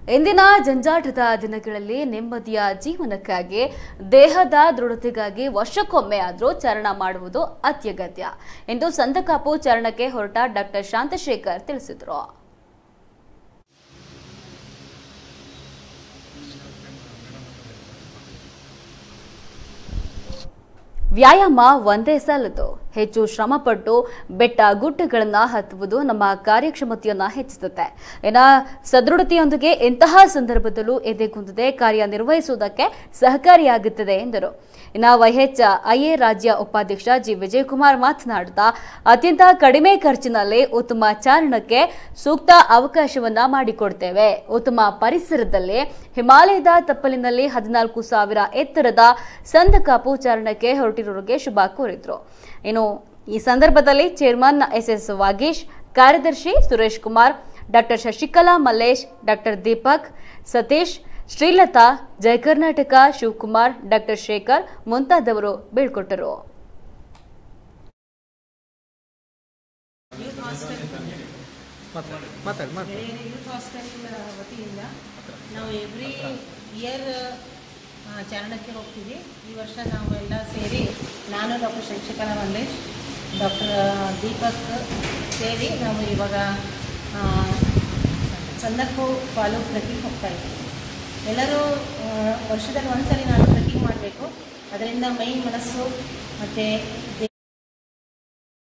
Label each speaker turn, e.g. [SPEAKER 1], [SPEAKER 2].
[SPEAKER 1] ಇಂದಿನ ಜಂಜಾಟದ ದಿನಗಳಲ್ಲಿ ನೆಮ್ಮದಿಯ ಜೀವನಕ್ಕಾಗಿ ದೇಹದ ದೃಢತೆಗಾಗಿ ವರ್ಷಕ್ಕೊಮ್ಮೆ ಆದರೂ ಚಾರಣ ಮಾಡುವುದು ಅತ್ಯಗತ್ಯ ಎಂದು ಸಂದಕಾಪು ಚಾರಣಕ್ಕೆ ಹೊರಟ ಡಾಕ್ಟರ್ ಶಾಂತಶೇಖರ್ ತಿಳಿಸಿದರು. ವ್ಯಾಯಾಮ ಒಂದೇ ಸಾಲದು. ಹೆಚ್ಚು ಶ್ರಮಪಟ್ಟು ಬೆಟ್ಟ ಗುಡ್ಡಗಳನ್ನು ಹತ್ತುವುದು ನಮ್ಮ ಕಾರ್ಯಕ್ಷಮತೆಯನ್ನು ಹೆಚ್ಚಿಸುತ್ತೆ. ಸದೃಢತೆಯೊಂದಿಗೆ ಇಂತಹ ಸಂದರ್ಭದಲ್ಲೂ ಎದೆಗುಂದದೆ ಕಾರ್ಯನಿರ್ವಹಿಸುವುದಕ್ಕೆ ಸಹಕಾರಿಯಾಗುತ್ತದೆ ಎಂದರು. YHIA ರಾಜ್ಯ ಉಪಾಧ್ಯಕ್ಷ ಜಿ ವಿಜಯಕುಮಾರ್ ಮಾತನಾಡುತ್ತಾ ಅತ್ಯಂತ ಕಡಿಮೆ ಖರ್ಚಿನಲ್ಲಿ ಉತ್ತಮ ಚಾರಣಕ್ಕೆ ಸೂಕ್ತ ಅವಕಾಶವನ್ನ ಮಾಡಿಕೊಡ್ತೇವೆ. ಉತ್ತಮ ಪರಿಸರದಲ್ಲಿ ಹಿಮಾಲಯದ ತಪ್ಪಲಿನಲ್ಲಿ 14,000 ಎತ್ತರದ ಸಂದಕಾಪು ಚಾರಣಕ್ಕೆ ಹೊರಟಿರೋರಿಗೆ ಶುಭ ಕೋರಿದ್ರು. ಈ ಸಂದರ್ಭದಲ್ಲಿ ಚೇರ್ಮನ್ SS ವಾಗೀಶ್, ಕಾರ್ಯದರ್ಶಿ ಸುರೇಶ್ ಕುಮಾರ್, ಡಾಕ್ಟರ್ ಶಶಿಕಲಾ ಮಲ್ಲೇಶ್, ಡಾಕ್ಟರ್ ದೀಪಕ್, ಸತೀಶ್, ಶ್ರೀಲತಾ, ಜಯ ಕರ್ನಾಟಕ, ಶಿವಕುಮಾರ್, ಡಾಕ್ಟರ್ ಶೇಖರ್ ಮುಂತಾದವರು ಬೀಳ್ಕೊಟ್ಟರು.
[SPEAKER 2] ಯೂತ್ ಹಾಸ್ಟೆಲ್ ವತಿಯಿಂದ ನಾವು ಎವ್ರಿ ಇಯರ್ ಚಾರಣಕ್ಕೆ ಹೋಗ್ತೀವಿ. ಈ ವರ್ಷ ನಾವು ಎಲ್ಲ ಸೇರಿ ನಾನು ಡಾಕ್ಟರ್ ಶಶಿಕಲಾ ಮಲ್ಲೇಶ್, ಡಾಕ್ಟರ್ ದೀಪಕ್ ಸೇರಿ ನಾವು ಇವಾಗ ಸಂದರ್ಭ ಫಾಲೋ ಟ್ರೆಕ್ಕಿಂಗ್ ಹೋಗ್ತಾ ಇದ್ದೀವಿ. ಎಲ್ಲರೂ ವರ್ಷದಲ್ಲಿ ಒಂದ್ಸರಿ ನಾನು ಟ್ರೆಕ್ಕಿಂಗ್ ಮಾಡಬೇಕು. ಅದರಿಂದ ಮೈ ಮನಸ್ಸು ಮತ್ತು